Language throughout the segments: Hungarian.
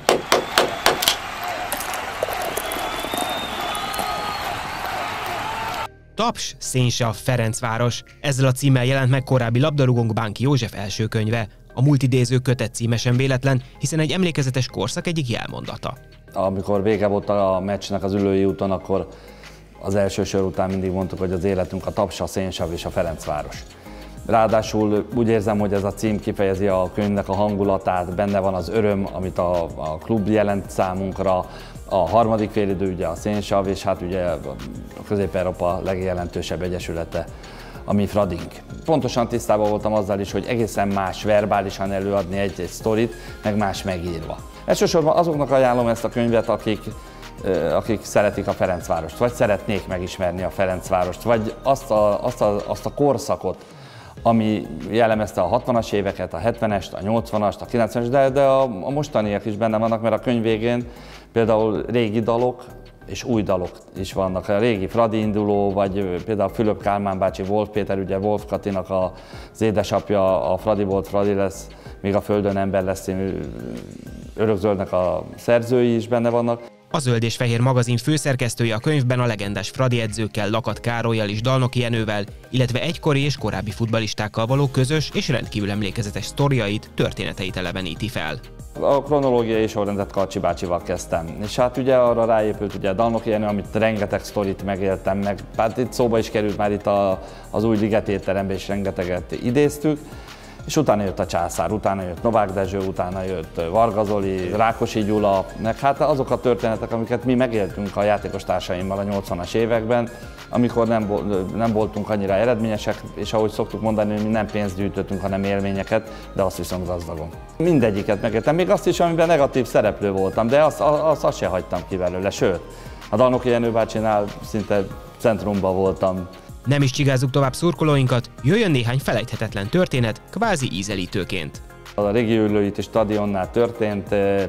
Taps, Szénsav, Ferencváros. Ezzel a címmel jelent meg korábbi labdarúgónk Bánki József első könyve. A multidéző kötet címe sem véletlen, hiszen egy emlékezetes korszak egyik jelmondata. Amikor vége volt a meccsnek az Üllői úton, akkor az első sor után mindig mondtuk, hogy az életünk a Taps, a Szénsav és a Ferencváros. Ráadásul úgy érzem, hogy ez a cím kifejezi a könyvnek a hangulatát, benne van az öröm, amit a klub jelent számunkra, a harmadik félidő ugye a Szénsav, és hát ugye a Közép-Európa legjelentősebb egyesülete, a mi Fradink. Pontosan tisztában voltam azzal is, hogy egészen más verbálisan előadni egy sztorit, meg más megírva. Elsősorban azoknak ajánlom ezt a könyvet, akik szeretik a Ferencvárost, vagy szeretnék megismerni a Ferencvárost, vagy azt a korszakot, ami jellemezte a 60-as éveket, a 70-est, a 80-ast, a 90-est, de a mostaniak is benne vannak, mert a könyv végén például régi dalok és új dalok is vannak. A régi Fradi induló, vagy például Fülöp Kálmán bácsi, Wolf Péter, ugye Wolf Katinak az édesapja, a Fradi volt, Fradi lesz, még a földön ember lesz, Örökzöldnek a szerzői is benne vannak. A Zöld és Fehér magazin főszerkesztője a könyvben a legendás Fradi edzőkkel, Lakat Károllyal és Dalnoki Jenővel, illetve egykori és korábbi futballistákkal való közös és rendkívül emlékezetes sztoriait, történeteit eleveníti fel. A kronológiai sorrendet Karcsi bácsival kezdtem, és hát ugye arra ráépült ugye Dalnoki Jenő, amit rengeteg sztorit megéltem meg, hát itt szóba is került már itt az új Liget étteremben, és rengeteget idéztük. És utána jött a Császár, utána jött Novák Dezső, utána jött Varga Zoli, Rákosi Gyula, meg hát azok a történetek, amiket mi megéltünk a játékostársaimmal a 80-as években, amikor nem voltunk annyira eredményesek, és ahogy szoktuk mondani, mi nem pénzt gyűjtöttünk, hanem élményeket, de azt viszont gazdagon. Mindegyiket megéltem, még azt is, amiben negatív szereplő voltam, de azt se hagytam ki belőle, sőt, a Dalnoki Jenő bácsinál szinte centrumban voltam. Nem is csigázzuk tovább szurkolóinkat, jöjjön néhány felejthetetlen történet, kvázi ízelítőként. A régi Üllői stadionnál történt.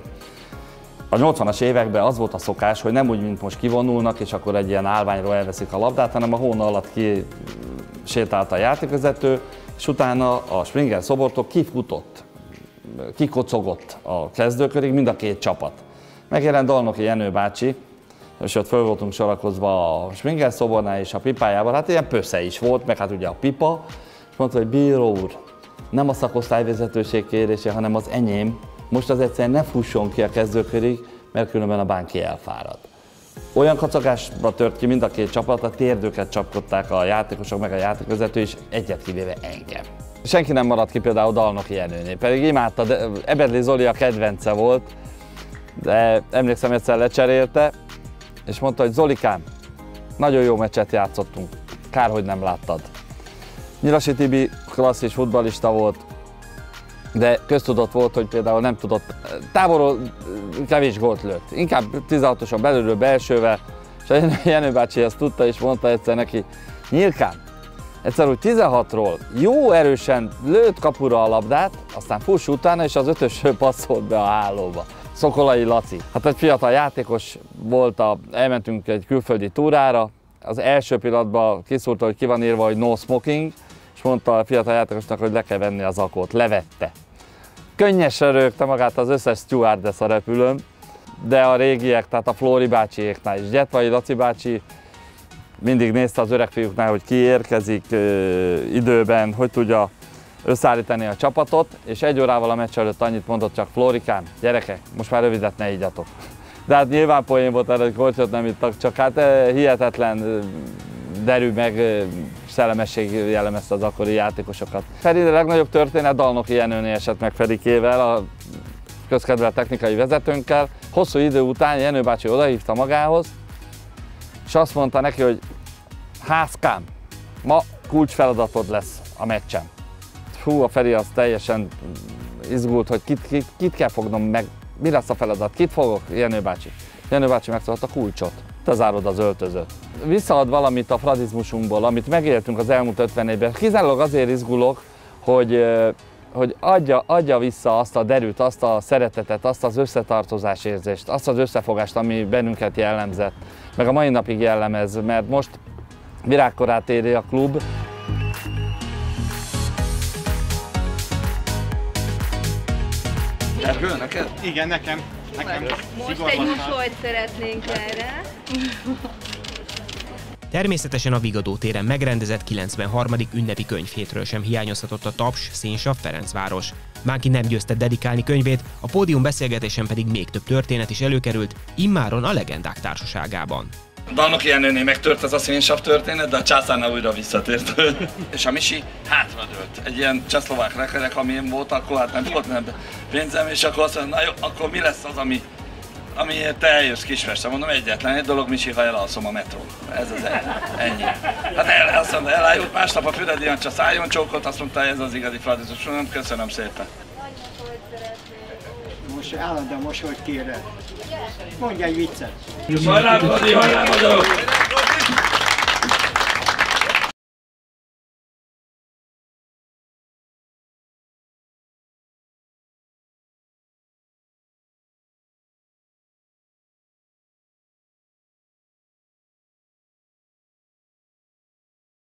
A 80-as években az volt a szokás, hogy nem úgy, mint most kivonulnak, és akkor egy ilyen állványról elveszik a labdát, hanem a hóna alatt kisétált a játékvezető, és utána a Springer szobortól kifutott, kikocogott a kezdőkörig mind a két csapat. Megjelent Dalnoki Jenő bácsi, és ott föl voltunk sorakozva a Springer szobornál és a pipájával, hát ilyen pösze is volt, meg hát ugye a pipa, és mondta, hogy bíró úr, nem a szakosztályvezetőség kérése, hanem az enyém, most az egyszerűen ne fusson ki a kezdőkörig, mert különben a Bánki elfárad. Olyan kacagásba tört ki mind a két csapat, a térdőket csapkodták a játékosok, meg a játékvezető is, egyet kivéve engem. Senki nem maradt ki például Dalnoki Jenőnél, pedig imádta, de Eberli Zoli a kedvence volt, de emlékszem, egyszer lecserélte, és mondta, hogy Zolikám, nagyon jó meccset játszottunk, kár, hogy nem láttad. Nyilasi Tibi klasszis futballista volt, de köztudott volt, hogy például nem tudott, távolról kevés gólt lőtt, inkább 16-osan belülről belsővel, és a Jenő bácsi ezt tudta, és mondta egyszer neki, Nyilkám, egyszer úgy 16-ról jó erősen lőtt kapura a labdát, aztán fuss utána, és az ötösről passzolt be a hálóba. Szokolai Laci. Hát egy fiatal játékos volt, elmentünk egy külföldi túrára, az első pillanatban kiszúrta, hogy ki van írva, hogy no smoking, és mondta a fiatal játékosnak, hogy le kell venni az zakót, levette. Könnyesen rögte magát az összes stewardess a repülőn, de a régiek, tehát a Flóri bácsiéknál is, Gyetvai Laci bácsi mindig nézte az öreg fiúknál, hogy ki érkezik időben, hogy tudja összeállítani a csapatot, és egy órával a meccs előtt annyit mondott csak, Flórikám, gyerekek, most már rövidet ne igyatok. De hát nyilván poén volt erre, hogy kortyot nem ittak, csak hát hihetetlen derű meg szellemesség jellemezte az akkori játékosokat. Feri a legnagyobb történet Dalnoki Jenőnél esett meg Ferikével, a közkedvelt technikai vezetőnkkel. Hosszú idő után Jenő bácsi odahívta magához, és azt mondta neki, hogy Házkám, ma kulcsfeladatod lesz a meccsen. Hú, a Feri az teljesen izgult, hogy kit kell fognom meg, mi lesz a feladat, kit fogok? Jenő bácsi. Jenő bácsi megszólalt a kulcsot, te zárod az öltözőt. Visszaad valamit a fradizmusunkból, amit megéltünk az elmúlt 50 évben. Kizárólag azért izgulok, hogy adja vissza azt a derűt, azt a szeretetet, azt az összetartozásérzést, azt az összefogást, ami bennünket jellemzett, meg a mai napig jellemez, mert most virágkorát éri a klub. Erről neked? Igen, nekem. Most egy mosolyt szeretnénk erre. Természetesen a Vigadó téren megrendezett 93. ünnepi könyvhétről sem hiányozhatott a Taps, Szénsav, Ferencváros. Mánki nem győzte dedikálni könyvét, a pódium beszélgetésen pedig még több történet is előkerült, immáron a legendák társaságában. Dalnoki Jenőnél megtört ez a Szénsav történet, de a Császárnál újra visszatért. És a Misi hátradőlt. Egy ilyen csehszlovák rekerek, ami én volt, akkor hát nem volt pénzem, és akkor azt mondja, na jó, akkor mi lesz az, amiért te eljössz Kispestre? Mondom, egyetlen egy dolog, Misi, ha elalszom a metrón. Ez az ennyi. Hát azt mondta, elájult, másnap a Füredi Jancsa szájon csókolt, azt mondta, ez az igazi fradizmus. Köszönöm szépen. Most állandóan mosolyt kérek. Mondj egy viccet. Hajrá, Fradi, hajrá, magyarok!